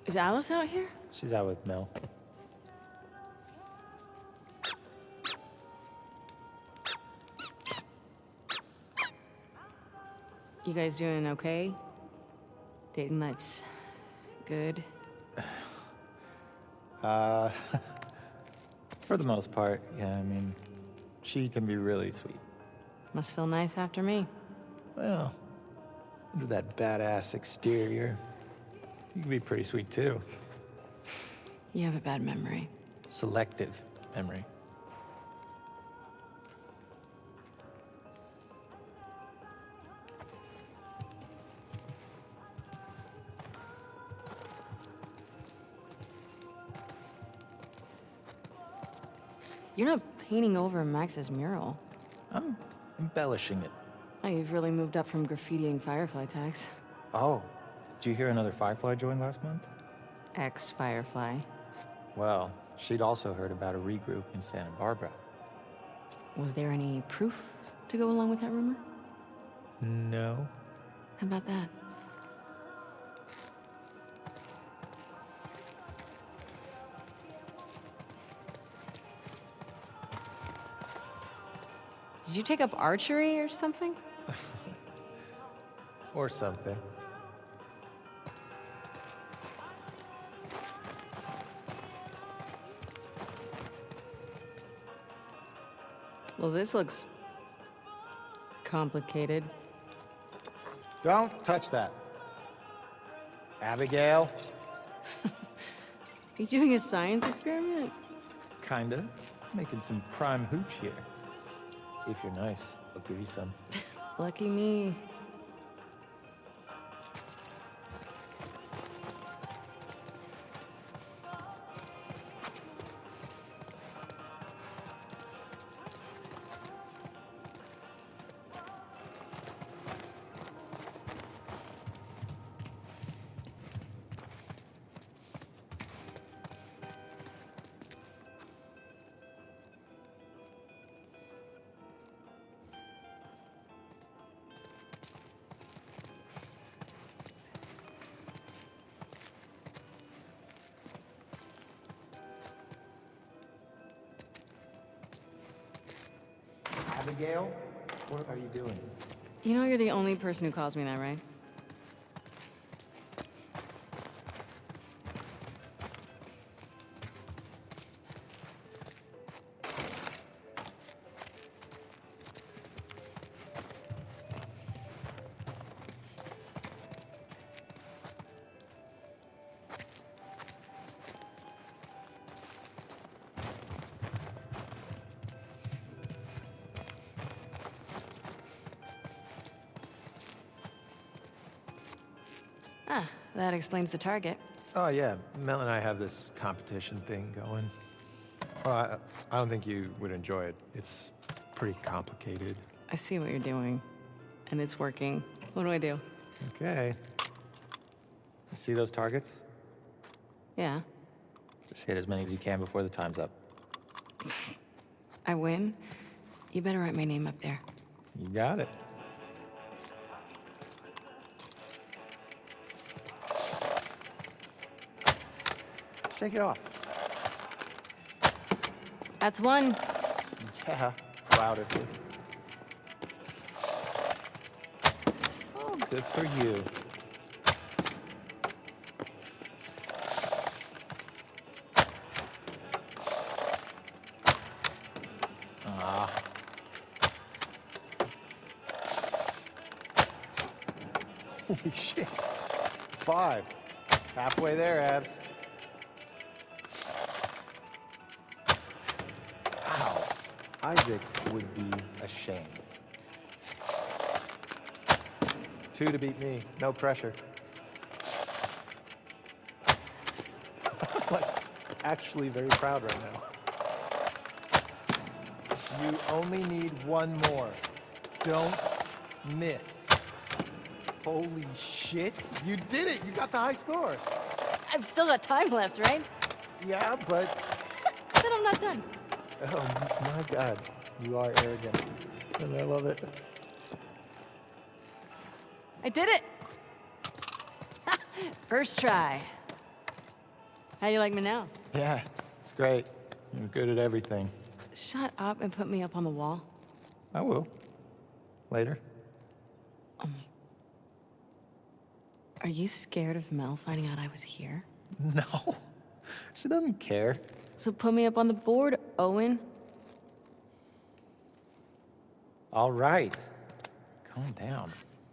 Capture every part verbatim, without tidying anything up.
Is Alice out here? She's out with Mel. You guys doing okay? Dating life's good? Uh, for the most part, yeah, I mean, she can be really sweet. Must feel nice after me. Well, under that badass exterior, you can be pretty sweet too. You have a bad memory. Selective memory. You're not painting over Max's mural. I'm embellishing it. Oh, you've really moved up from graffitiing Firefly tags. Oh, did you hear another Firefly joined last month? Ex-Firefly. Well, she'd also heard about a regroup in Santa Barbara. Was there any proof to go along with that rumor? No. How about that? Did you take up archery or something? Or something. Well, this looks complicated. Don't touch that. Abigail? Are you doing a science experiment? Kinda. Making some prime hooch here. If you're nice, I'll give you some. Lucky me. Abigail? What are you doing? You know you're the only person who calls me that, right? Ah, that explains the target. Oh yeah, Mel and I have this competition thing going. Well, I, I don't think you would enjoy it. It's pretty complicated. I see what you're doing, and it's working. What do I do? Okay. You see those targets? Yeah. Just hit as many as you can before the time's up. I win? You better write my name up there. You got it. Shake it off. That's one. Yeah, proud of you. Oh, good for you. Ah. Holy shit. Five. Halfway there, Abs. Isaac would be ashamed. Two to beat me, no pressure. I'm like actually very proud right now. You only need one more. Don't miss. Holy shit, you did it! You got the high score. I've still got time left, right? Yeah, but... Then I'm not done. Oh my God, you are arrogant, and I love it. I did it! First try. How you like me now? Yeah, it's great. You're good at everything. Shut up and put me up on the wall. I will. Later. Are you scared of Mel finding out I was here? No. She doesn't care. So put me up on the board, Owen. All right. Calm down.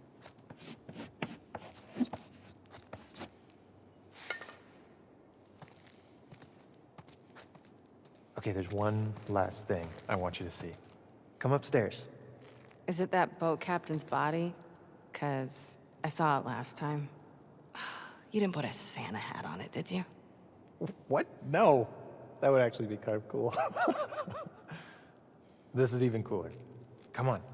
Okay, there's one last thing I want you to see. Come upstairs. Is it that boat captain's body? 'Cause I saw it last time. You didn't put a Santa hat on it, did you? What? No. That would actually be kind of cool. This is even cooler. Come on.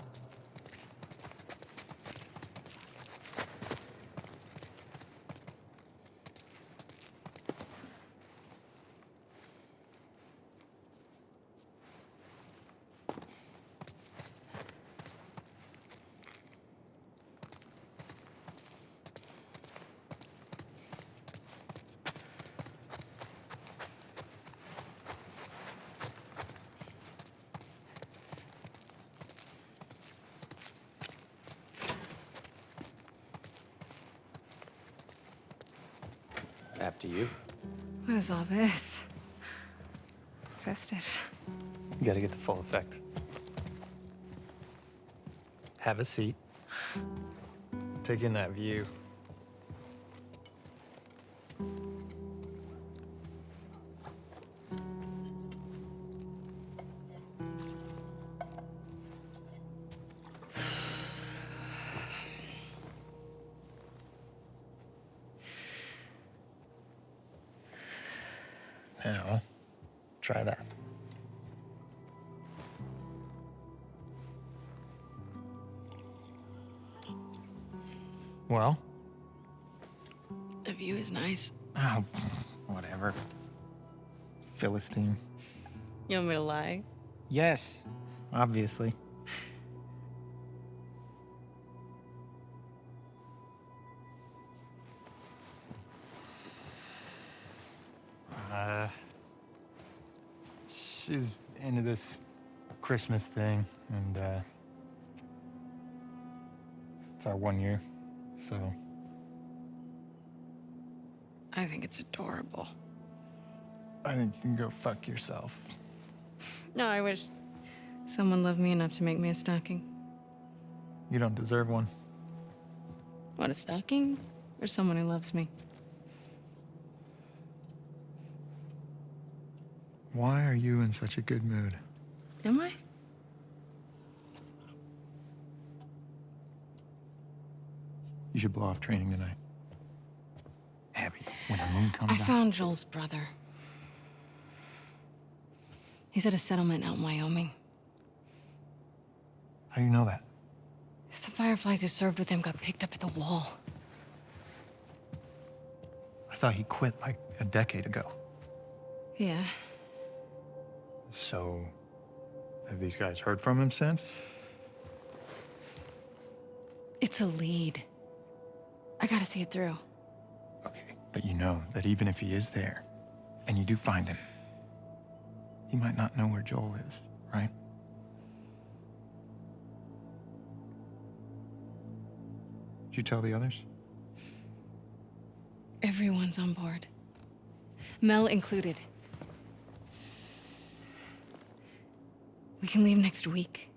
After you. What is all this? Festive. You gotta get the full effect. Have a seat. Take in that view. Now, try that. Well? The view is nice. Oh, whatever. Philistine. You want me to lie? Yes, obviously. Uh, she's into this Christmas thing, and uh, it's our one year, so. I think it's adorable. I think you can go fuck yourself. No, I wish someone loved me enough to make me a stocking. You don't deserve one. What, a stocking? Or someone who loves me? Why are you in such a good mood? Am I? You should blow off training tonight. Abby, when the moon comes I out... found Joel's brother. He's at a settlement out in Wyoming. How do you know that? Some Fireflies who served with him got picked up at the wall. I thought he quit like a decade ago. Yeah. So, have these guys heard from him since? It's a lead. I gotta see it through. Okay, but you know that even if he is there, and you do find him, he might not know where Joel is, right? Did you tell the others? Everyone's on board. Mel included. We can leave next week.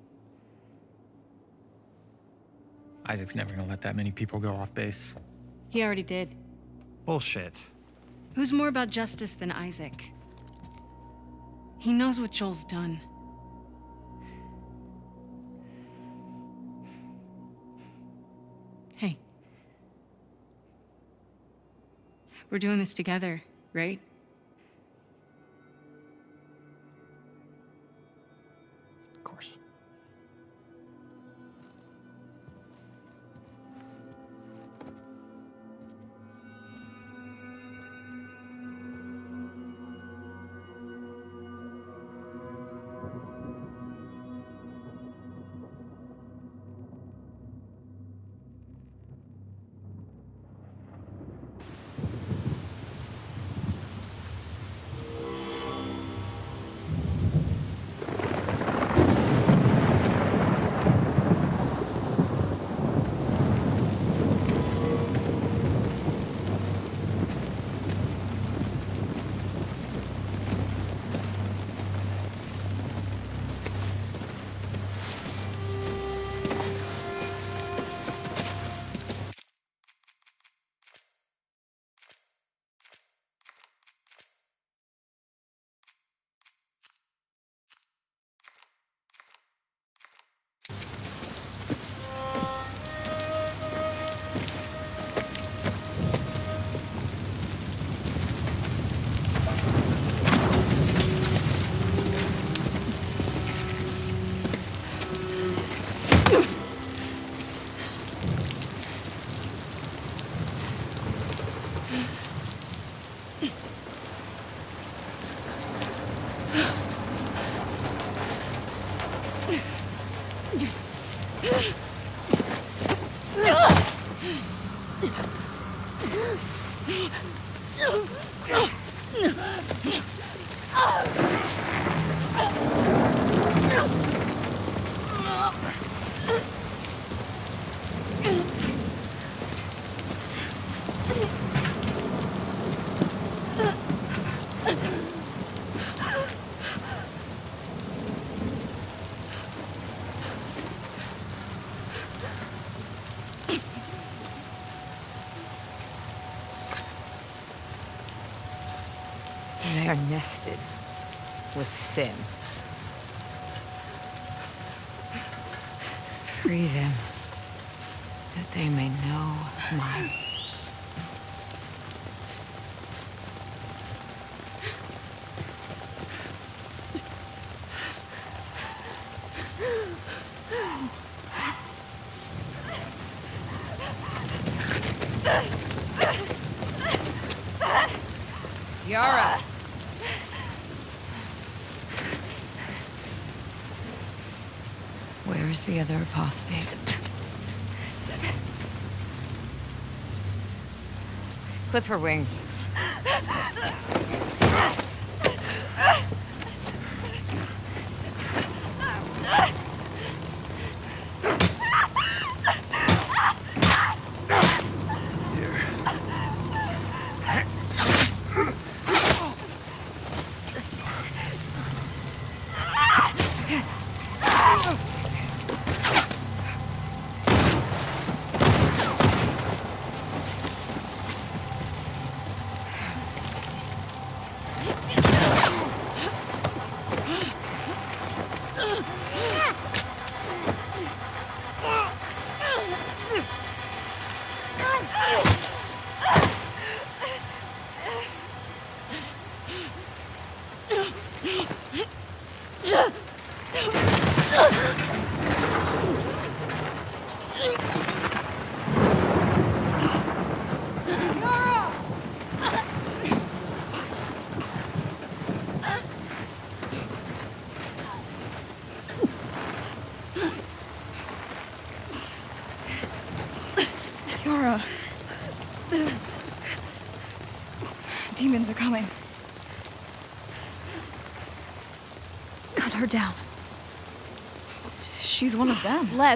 Isaac's never gonna let that many people go off base. He already did. Bullshit. Who's more about justice than Isaac? He knows what Joel's done. Hey. We're doing this together, right? Of course. They are nested with sin. Free them, that they may know mine. Yara! Where's the other apostate? Clip her wings. Yara. Demons are coming. Cut her down. She's one of them. Lev.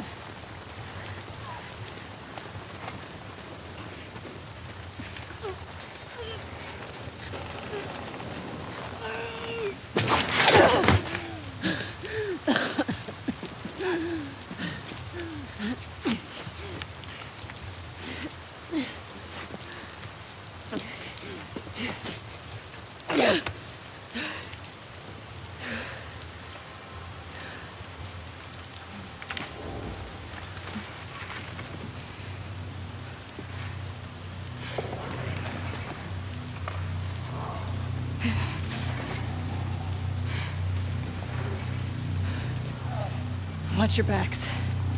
Watch your backs.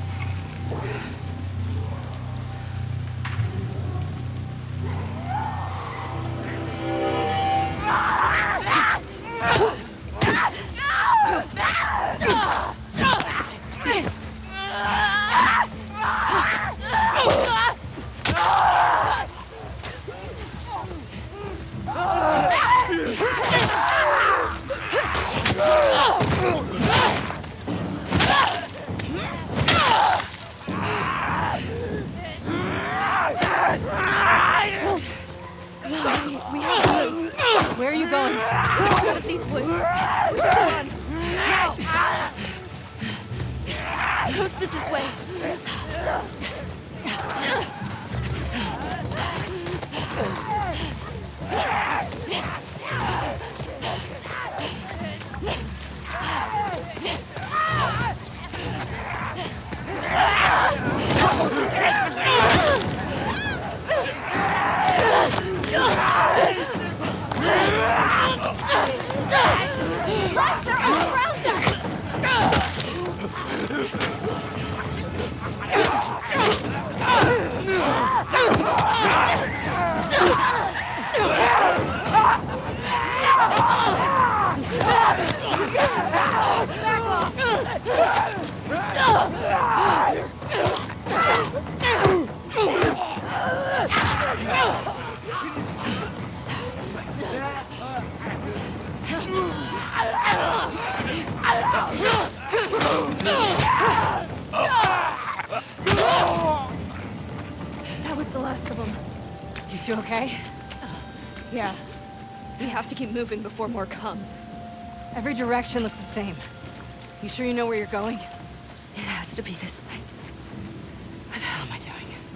Where are you going? Out of these woods. We should run. Now. Coast is this way. Lester, all around us! You okay? Yeah. We have to keep moving before more come. Every direction looks the same. You sure you know where you're going? It has to be this way. What the hell am I doing?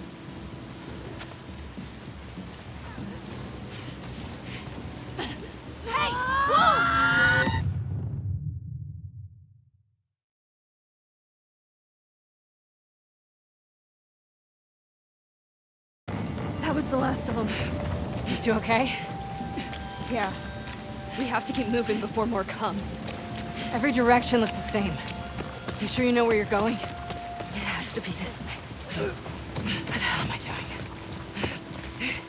That was the last of them. You two okay? Yeah. We have to keep moving before more come. Every direction looks the same. You sure you know where you're going? It has to be this way. What the hell am I doing?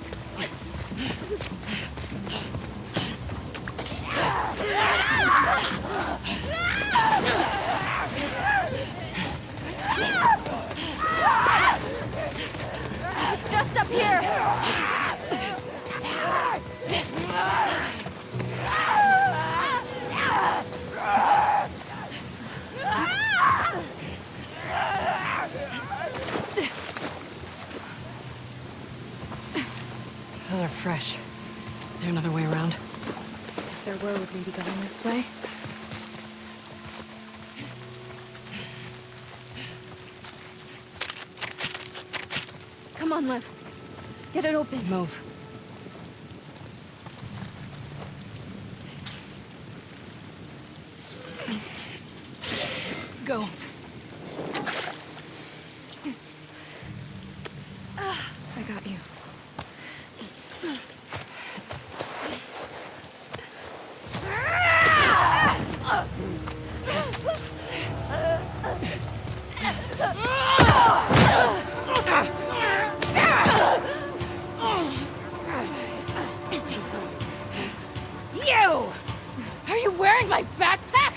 It's just up here! Those are fresh. There another way around? If there were, would we be going this way? Come on, Lev. Get it open. Move. Go. I got you. You! Are you wearing my backpack?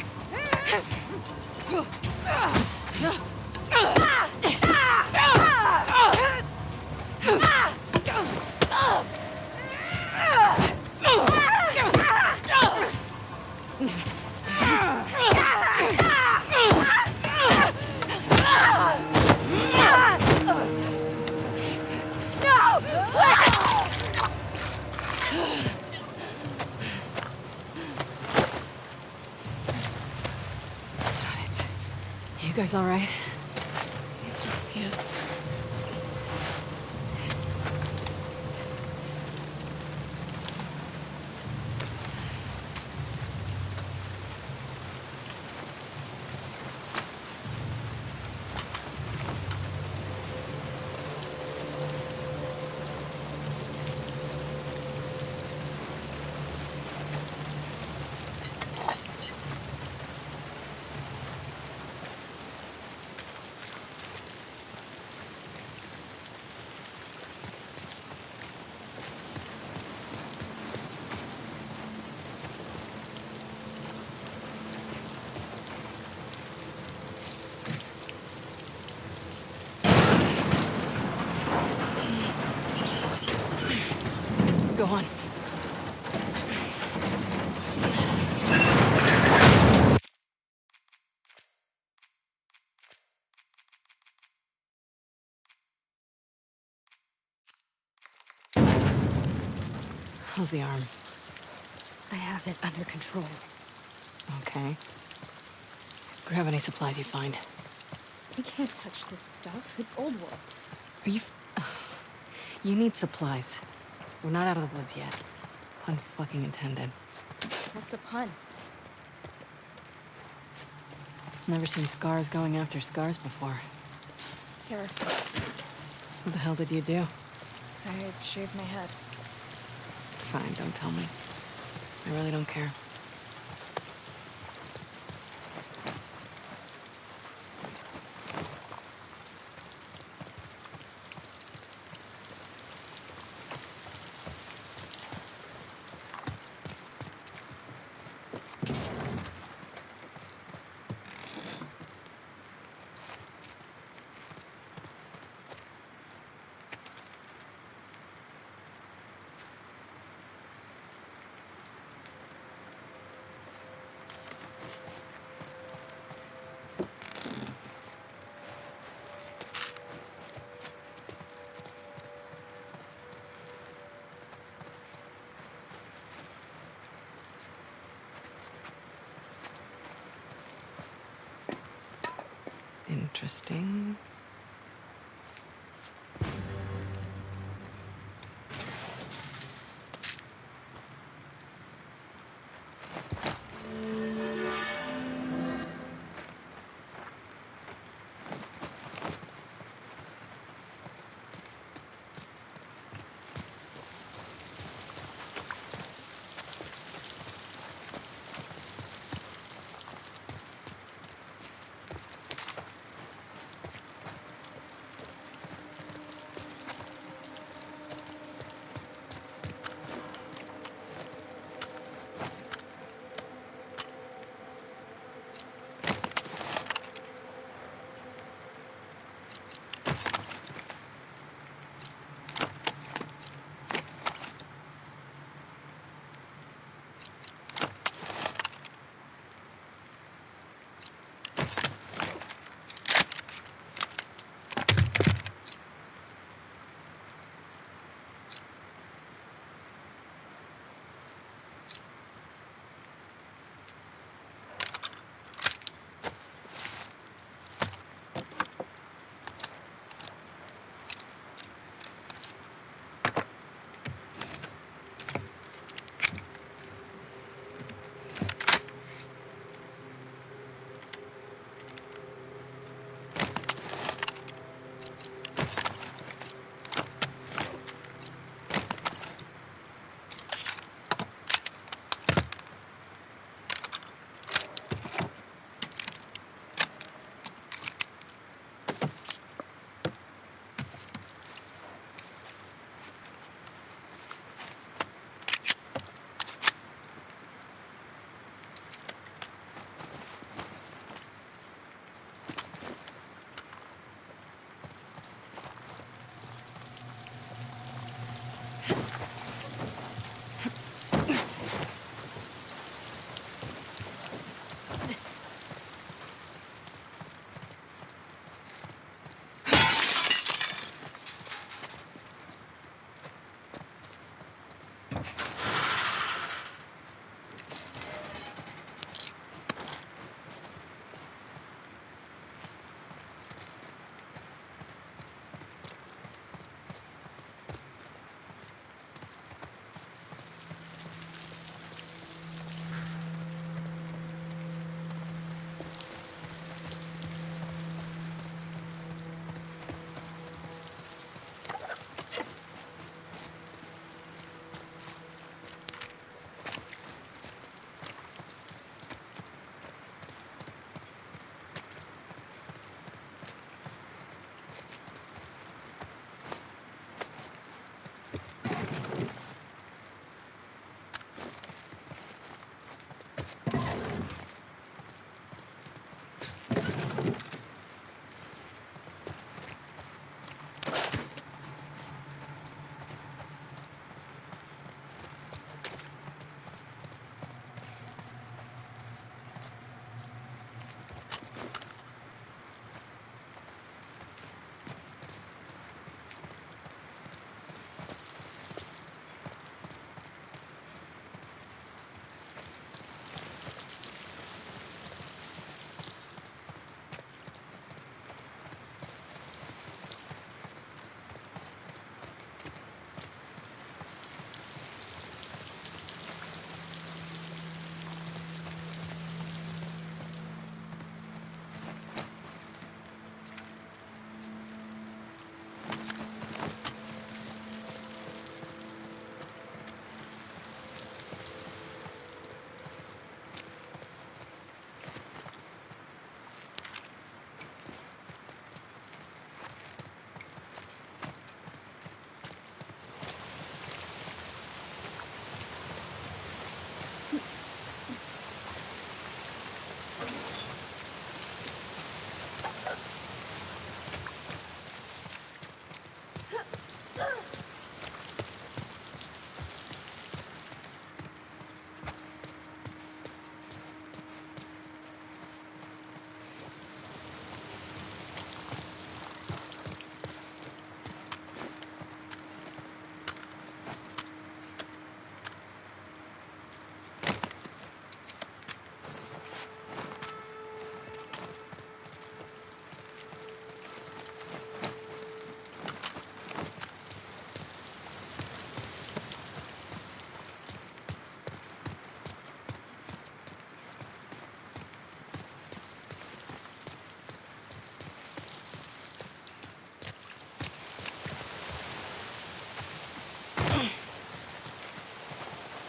You guys all right? Yes. Go on. How's the arm? I have it under control. Okay. Grab any supplies you find. I can't touch this stuff. It's old world. Are you... You need supplies. We're not out of the woods yet. Pun fucking intended. What's a pun? Never seen scars going after scars before. Seraphites. What the hell did you do? I shaved my head. Fine, don't tell me. I really don't care. Interesting.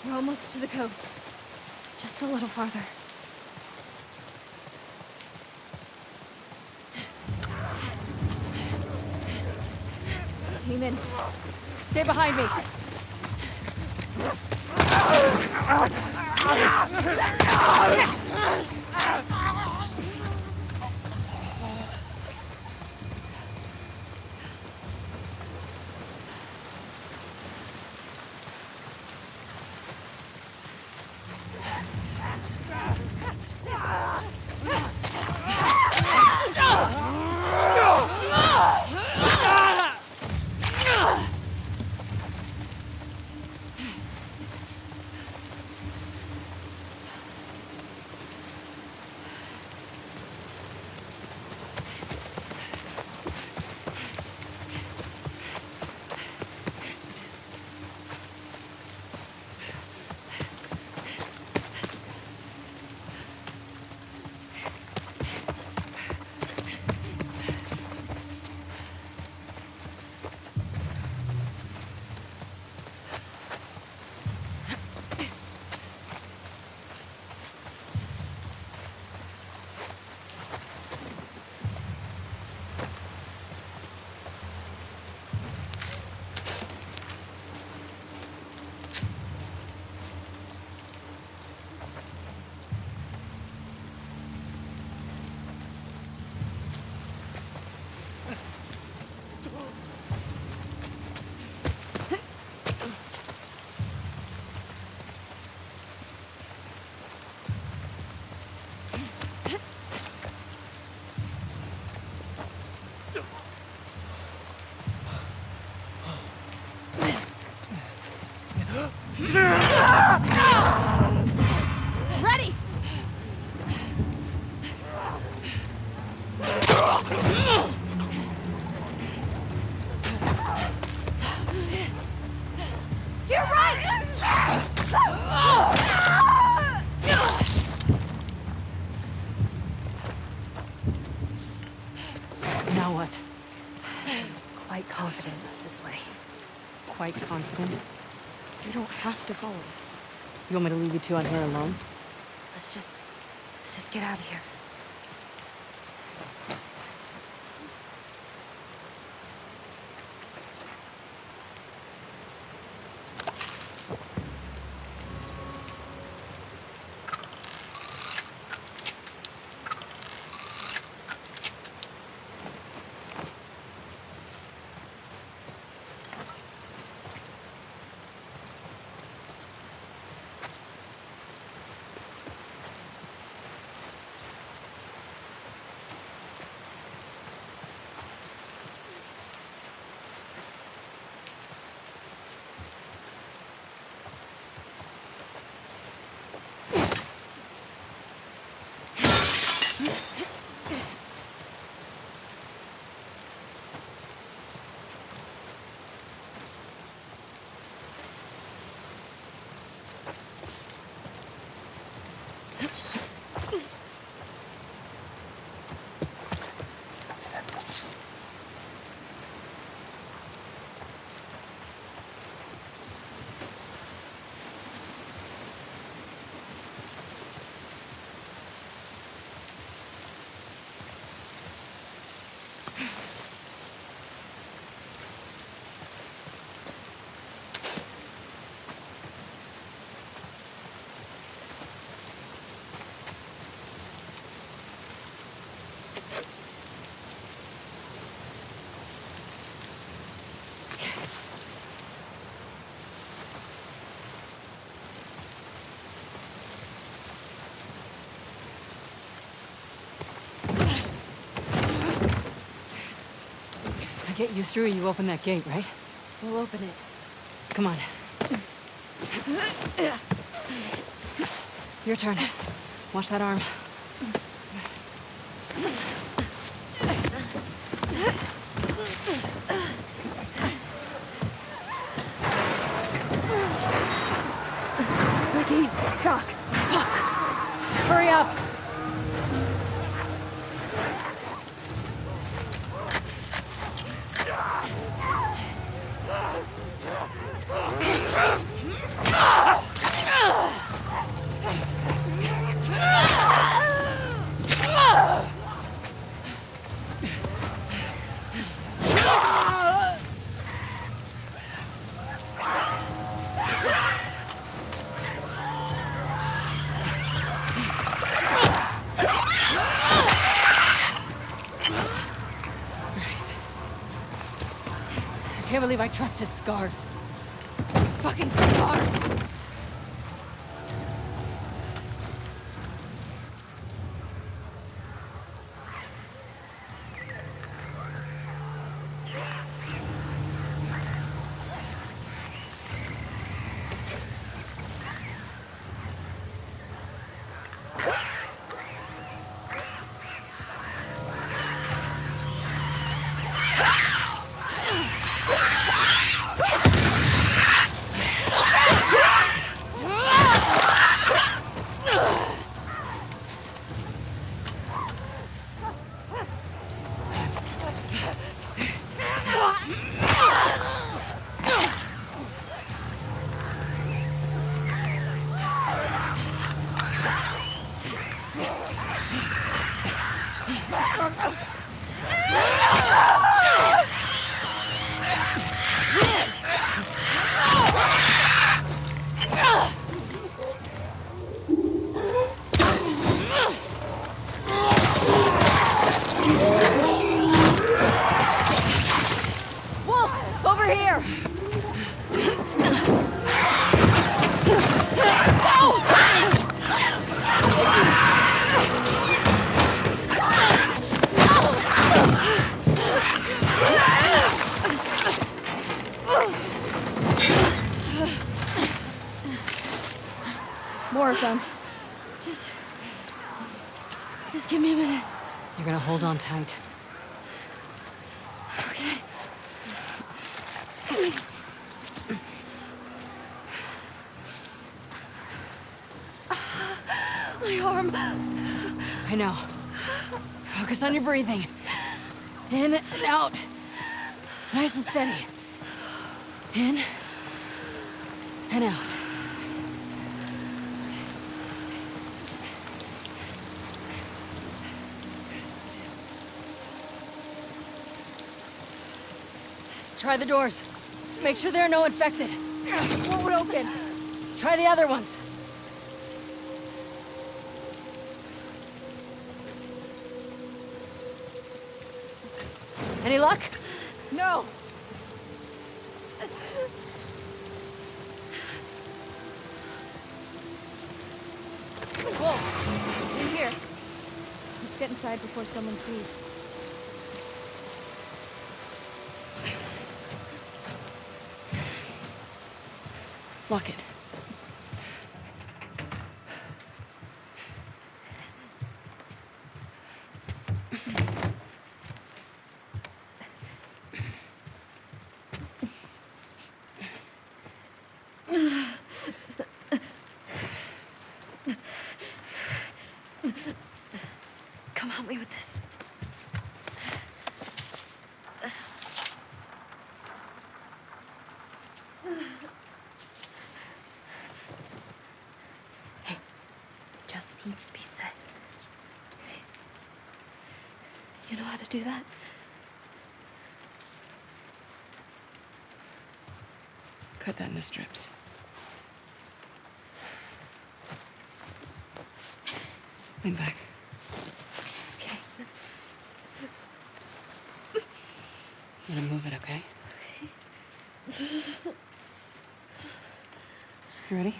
We're almost to the coast. Just a little farther. Demons. Stay behind me. Ready! To your right! Now what? Quite confident it's this way. Quite confident? You don't have to follow us. You want me to leave you two out here alone? Let's just... let's just get out of here. Get you through, you open that gate, right? We'll open it. Come on. Your turn. Watch that arm. Ricky, cock. Fuck! Hurry up! believe I trusted Scars. Fucking Scars! Wolf, over here! More of them. Just... Just give me a minute. You're gonna hold on tight. Okay. My arm. I know. Focus on your breathing. In and out. Nice and steady. In and out. Try the doors. Make sure there are no infected. What would open? Try the other ones. Any luck? No! Whoa! In here. Let's get inside before someone sees. Lock it. Come help me with this. Just needs to be said. You know how to do that? Cut that into strips. Lean back. Okay. I'm gonna move it, okay? You ready?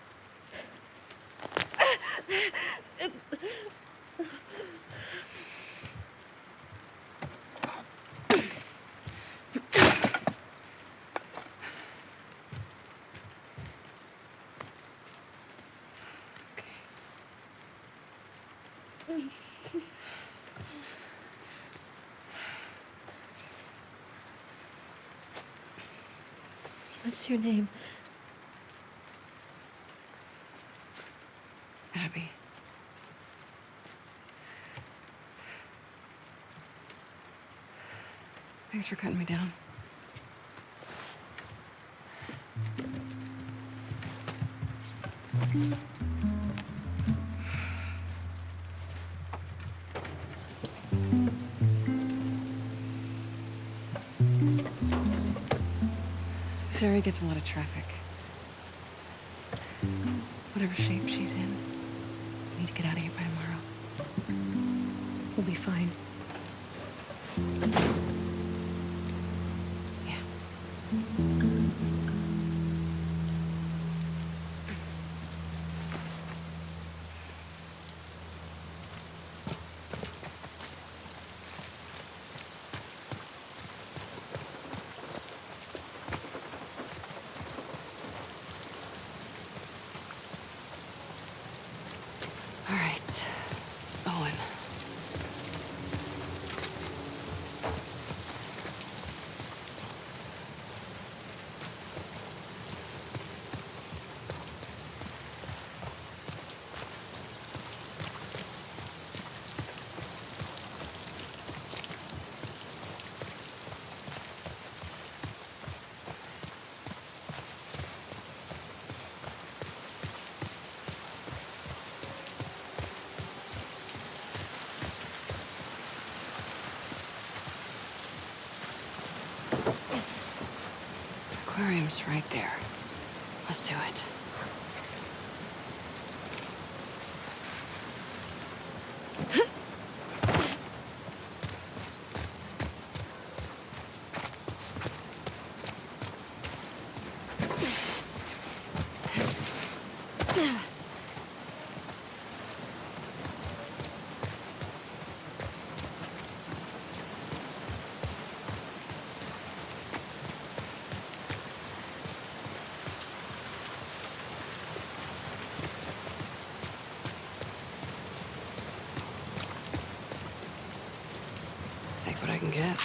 What's your name? Abby. Thanks for cutting me down. This area gets a lot of traffic. Whatever shape she's in, we need to get out of here by tomorrow. We'll be fine. Yeah. All right, Owen. Aquarium's right there. Let's do it. Take what I can get.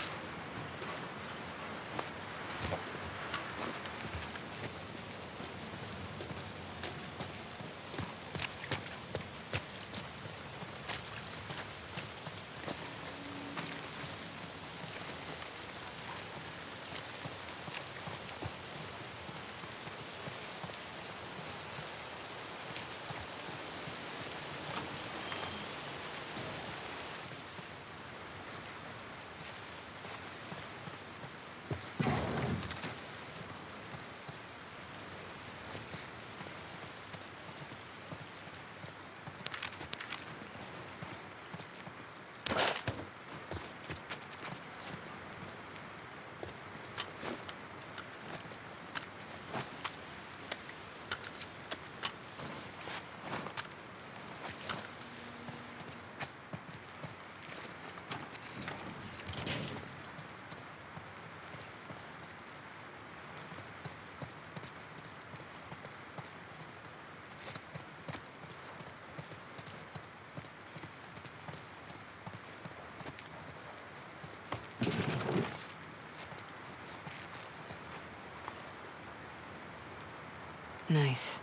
Nice.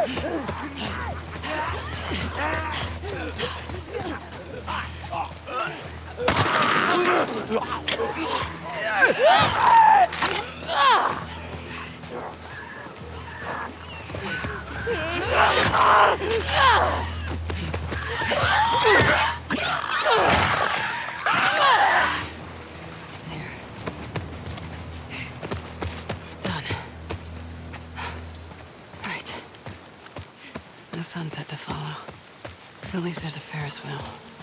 No sunset to follow. But at least there's a Ferris wheel.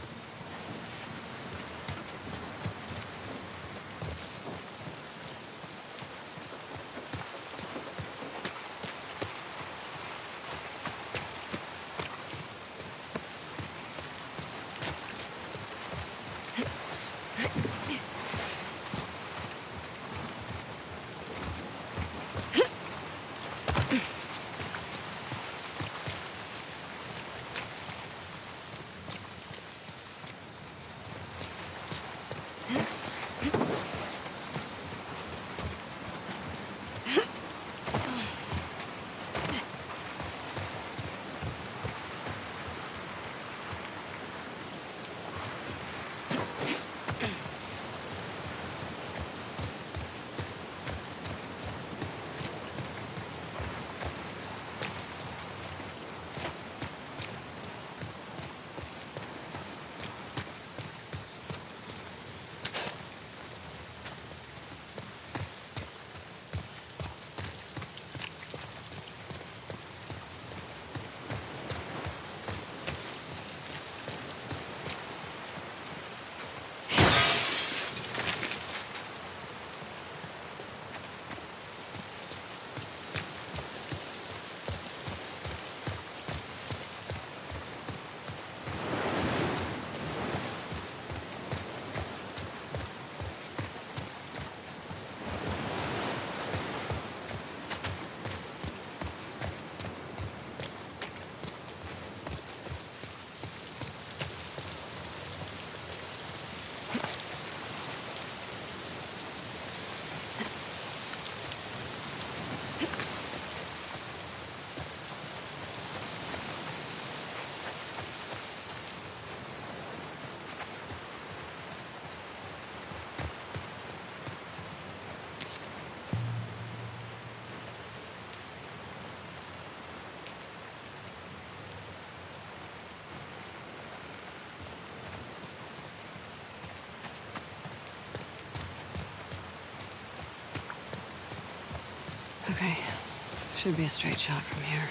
Okay. Should be a straight shot from here.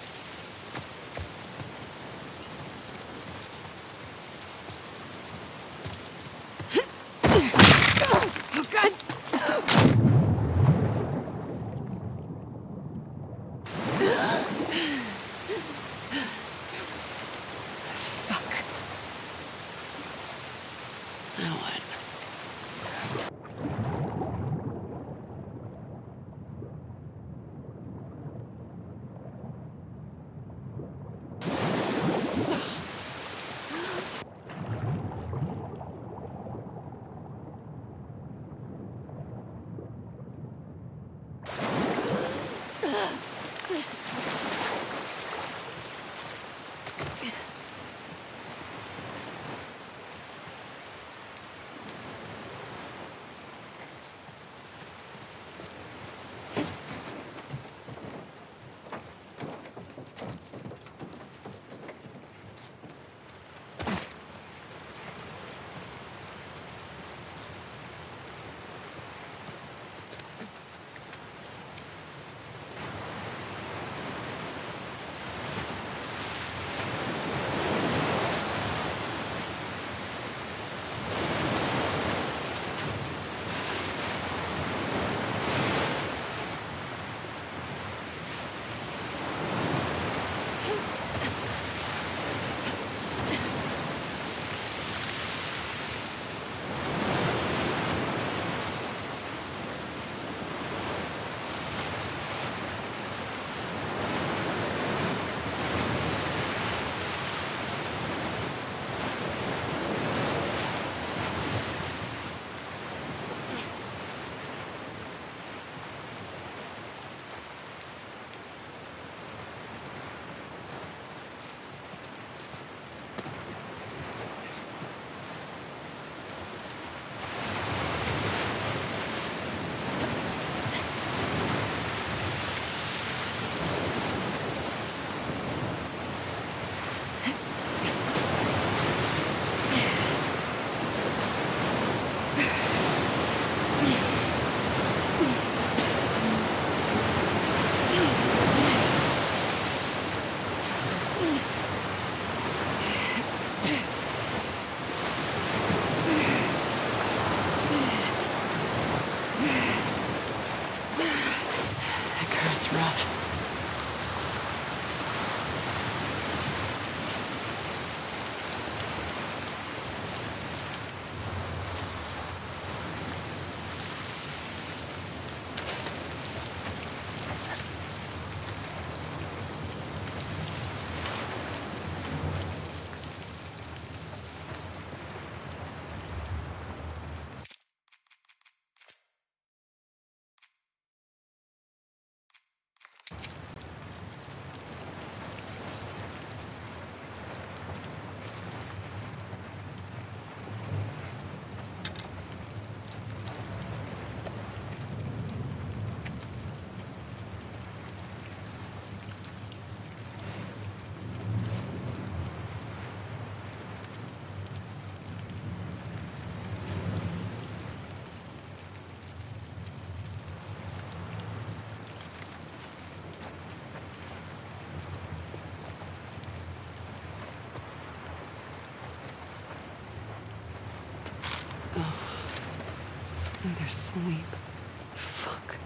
Oh, God! Fuck. Now what? That's rough. And their sleep. Fuck.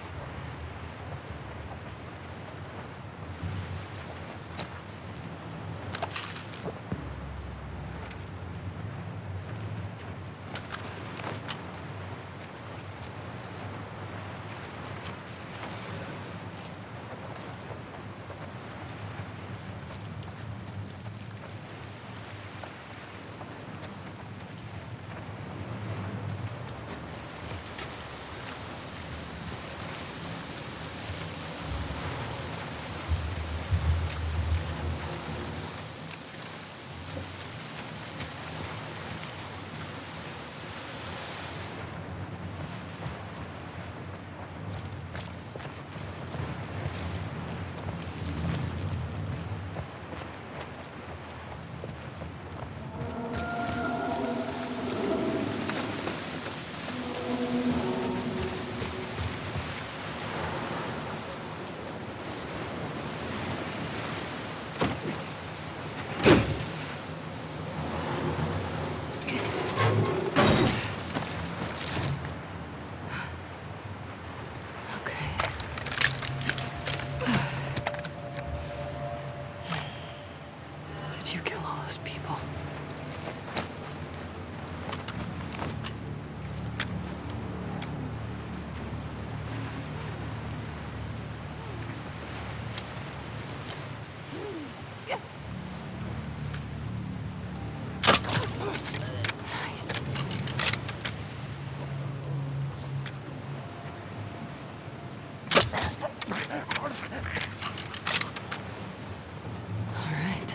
Did you kill all those people? Nice. All right.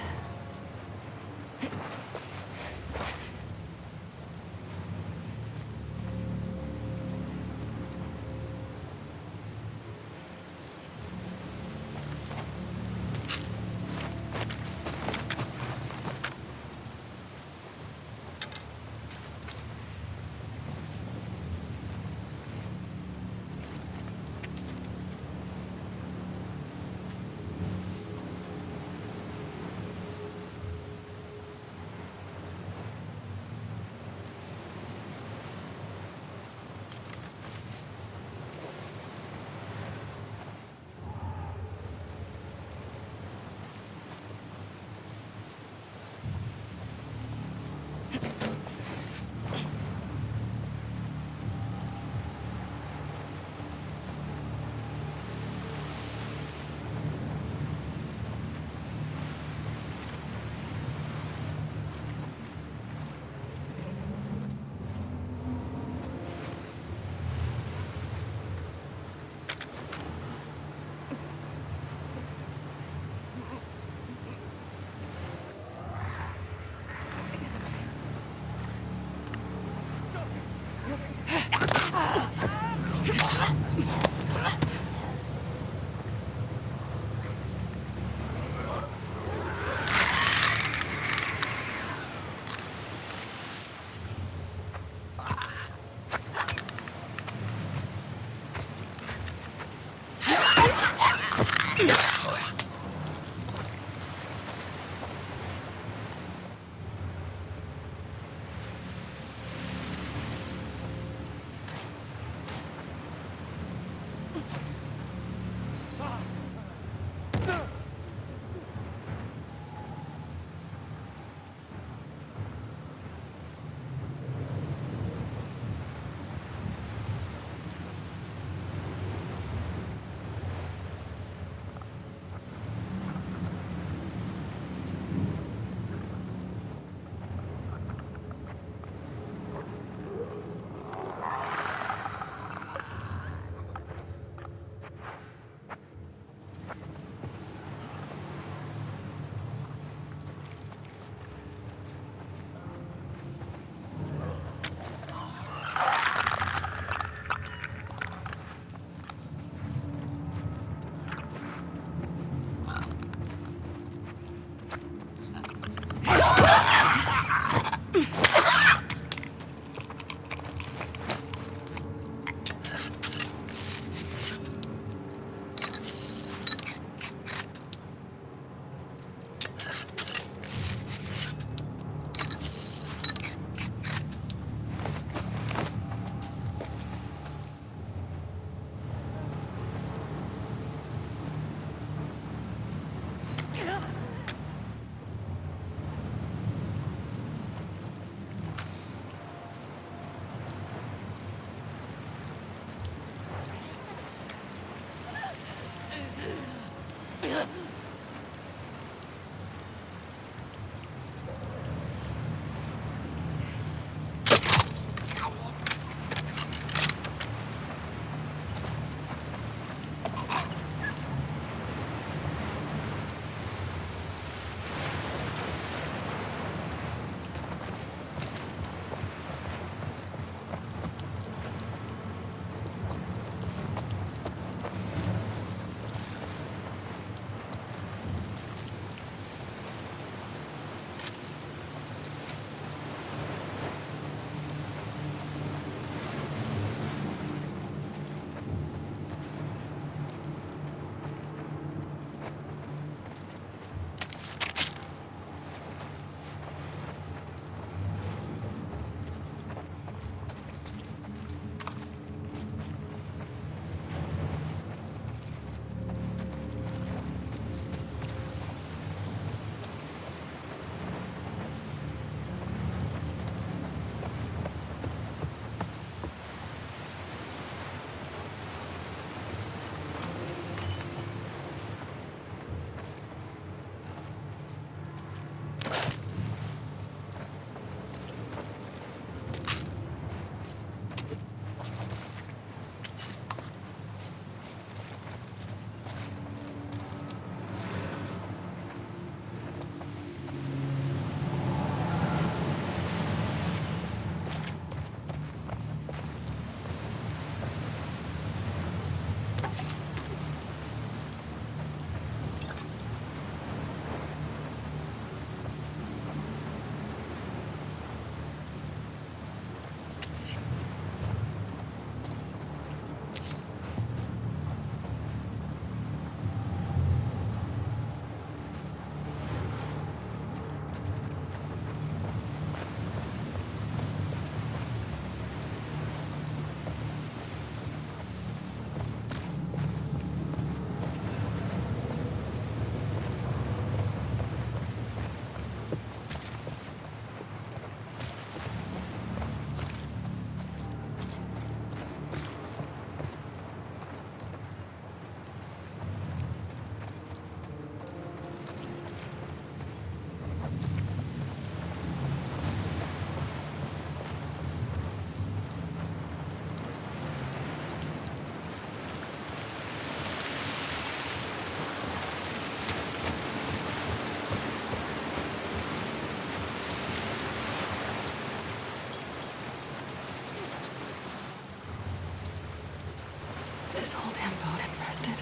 Is this whole damn boat infested?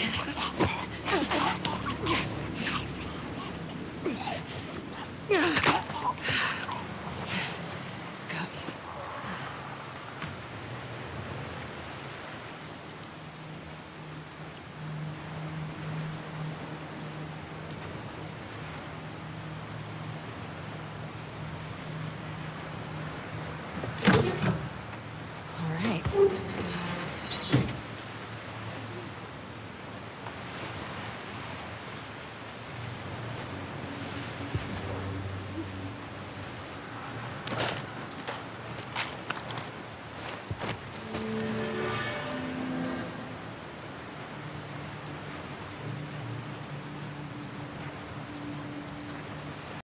Yeah.